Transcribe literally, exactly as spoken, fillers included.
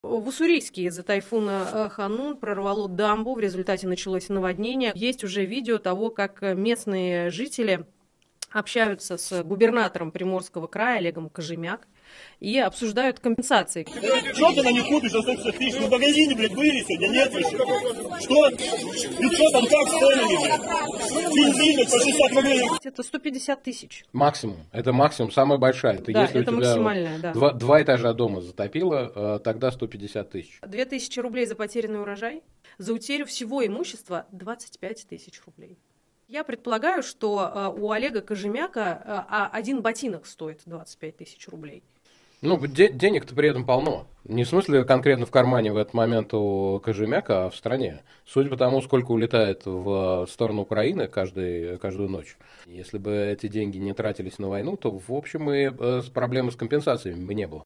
В Уссурийске из-за тайфуна Ханун прорвало дамбу, в результате началось наводнение. Есть уже видео того, как местные жители общаются с губернатором Приморского края Олегом Кожемяк и обсуждают компенсации. Что ты на них купишь за сто пятьдесят тысяч? В магазине, блядь, были сегодня, нет еще. Что? И что там, как с ценами, блядь? Бензин по шестьдесят рублей. Это сто пятьдесят тысяч. Максимум. Это максимум, самая большая. Это Да, если это у тебя максимальная, да. Два, два этажа дома затопило, тогда сто пятьдесят тысяч. две тысячи рублей за потерянный урожай, за утерю всего имущества двадцать пять тысяч рублей. Я предполагаю, что у Олега Кожемяка один ботинок стоит двадцать пять тысяч рублей. Ну, де- денег-то при этом полно. Не в смысле конкретно в кармане в этот момент у Кожемяка, а в стране. Судя по тому, сколько улетает в сторону Украины каждый, каждую ночь. Если бы эти деньги не тратились на войну, то, в общем, и проблемы с компенсациями бы не было.